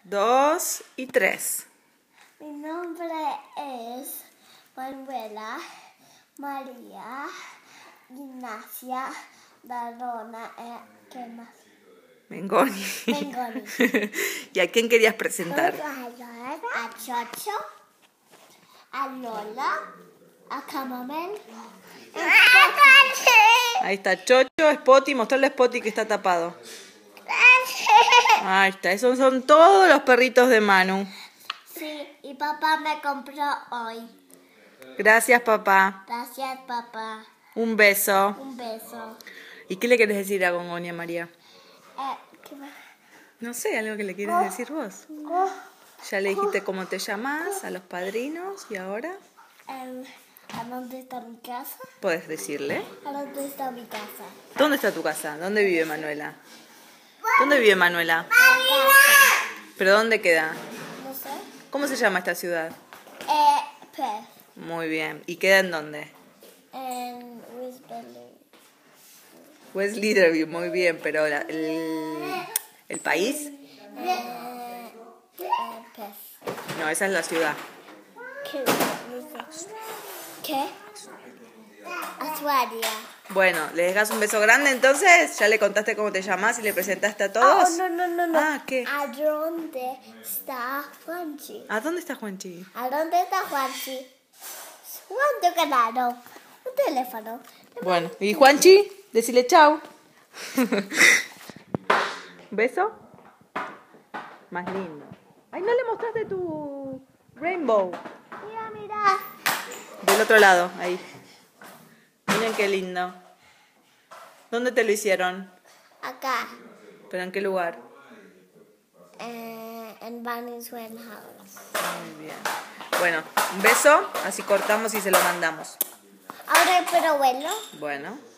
2 y 3. Mi nombre es Manuela María Ignacia Darona. ¿Qué más? Mengoni. Mengoni. ¿Y a quién querías presentar? A Chocho, a Lola, a Camamel. Ahí está Chocho, Spotty. Mostrarle a Spotty que está tapado. Ahí está. Esos son todos los perritos de Manu. Sí, y papá me compró hoy. Gracias, papá. Gracias, papá. Un beso. Un beso. ¿Y qué le querés decir a Gongonia María? ¿Qué más? No sé, algo que le quieres decir vos. Ya le dijiste cómo te llamás, a los padrinos, y ahora ¿A dónde está mi casa? podés decirle. ¿A dónde está mi casa? ¿Dónde está tu casa? ¿Dónde vive Manuela? ¿Dónde vive Manuela? ¿Pero dónde queda? No sé. ¿Cómo se llama esta ciudad? Perth. Muy bien. ¿Y queda en dónde? En Wisberley. West Leaderview, muy bien, pero el país, Perth. no, esa es la ciudad. ¿Qué? Australia. Bueno, ¿le dejas un beso grande entonces? ¿Ya le contaste cómo te llamás y le presentaste a todos? No. Ah, ¿qué? ¿A dónde está Juanchi? ¿A dónde está Juanchi? ¿A dónde está Juanchi? ¿Cuánto ganaron? Un teléfono. Bueno, ¿y Juanchi? Decile chau. ¿Beso? Más lindo. Ay, no le mostraste tu rainbow. Mira. Del otro lado, ahí. Miren qué lindo. ¿Dónde te lo hicieron? Acá. ¿Pero en qué lugar? En Bunny's House. Muy bien. Bueno, un beso, así cortamos y se lo mandamos. Ahora, pero bueno. Bueno.